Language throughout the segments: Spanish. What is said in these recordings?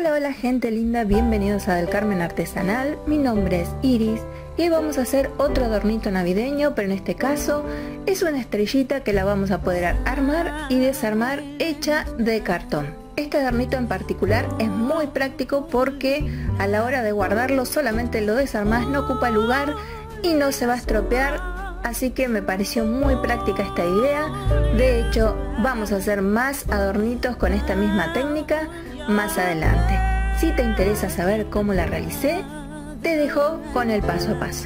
Hola, hola gente linda, bienvenidos a Del Carmen Artesanal. Mi nombre es Iris y hoy vamos a hacer otro adornito navideño, pero en este caso es una estrellita que la vamos a poder armar y desarmar hecha de cartón. Este adornito en particular es muy práctico porque a la hora de guardarlo solamente lo desarmás, no ocupa lugar y no se va a estropear, así que me pareció muy práctica esta idea. De hecho, vamos a hacer más adornitos con esta misma técnica más adelante. Si te interesa saber cómo la realicé, te dejo con el paso a paso.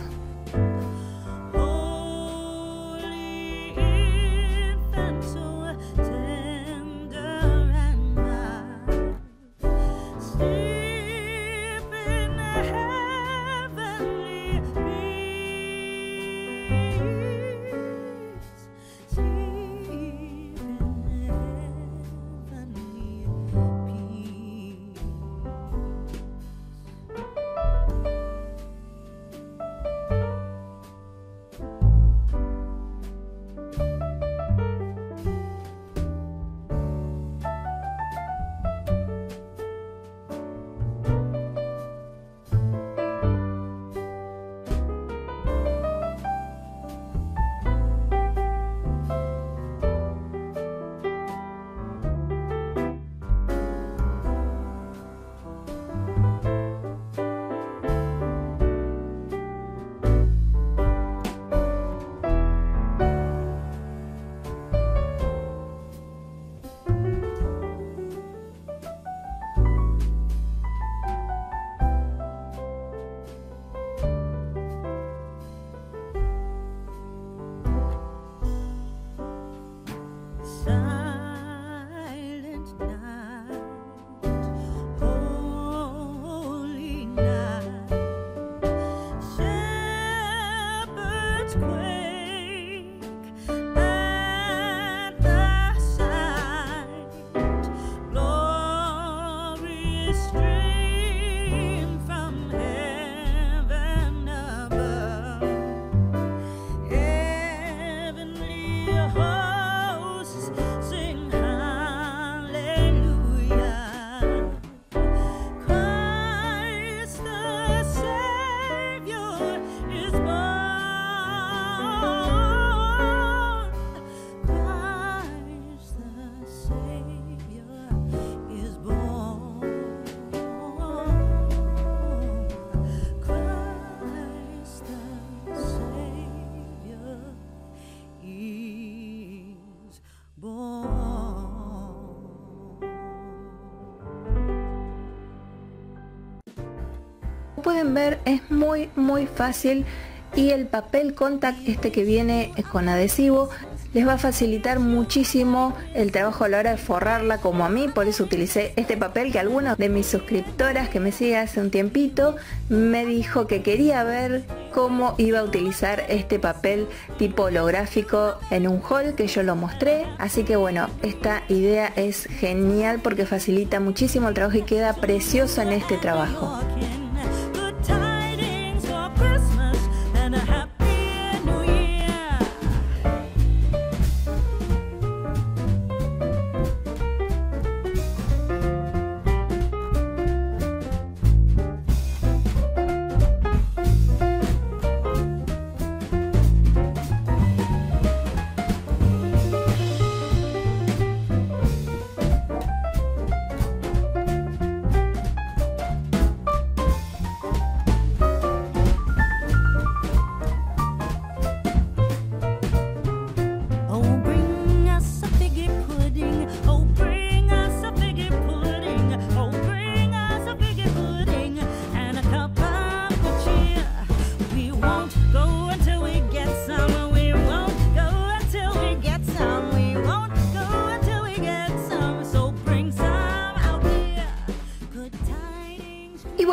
Pueden ver, es muy fácil y el papel contact este que viene con adhesivo les va a facilitar muchísimo el trabajo a la hora de forrarla, como a mí. Por eso utilicé este papel, que alguna de mis suscriptoras que me sigue hace un tiempito me dijo que quería ver cómo iba a utilizar este papel tipo holográfico en un haul que yo lo mostré. Así que bueno, esta idea es genial porque facilita muchísimo el trabajo y queda precioso en este trabajo.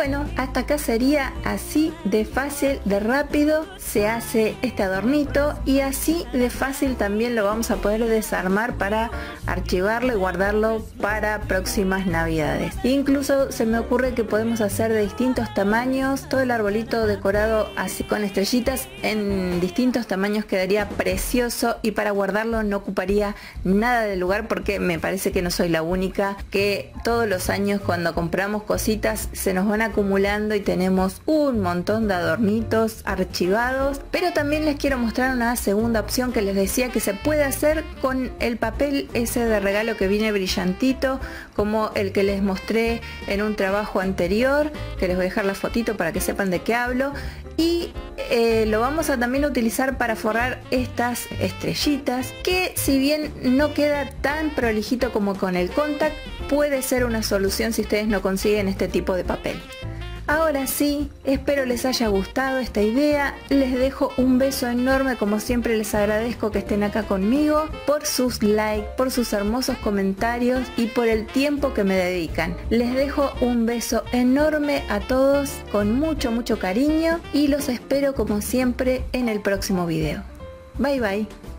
bueno, hasta acá sería así de fácil, de rápido se hace este adornito, y así de fácil también lo vamos a poder desarmar para archivarlo y guardarlo para próximas navidades. Incluso se me ocurre que podemos hacer de distintos tamaños, todo el arbolito decorado así con estrellitas en distintos tamaños, quedaría precioso, y para guardarlo no ocuparía nada de lugar, porque me parece que no soy la única que todos los años cuando compramos cositas se nos van acumulando y tenemos un montón de adornitos archivados. Pero también les quiero mostrar una segunda opción que les decía que se puede hacer con el papel ese de regalo que viene brillantito, como el que les mostré en un trabajo anterior, que les voy a dejar la fotito para que sepan de qué hablo. Y lo vamos a también utilizar para forrar estas estrellitas, que si bien no queda tan prolijito como con el contact, puede ser una solución si ustedes no consiguen este tipo de papel. Ahora sí, espero les haya gustado esta idea, les dejo un beso enorme, como siempre les agradezco que estén acá conmigo, por sus likes, por sus hermosos comentarios y por el tiempo que me dedican. Les dejo un beso enorme a todos con mucho cariño, y los espero como siempre en el próximo video. Bye bye.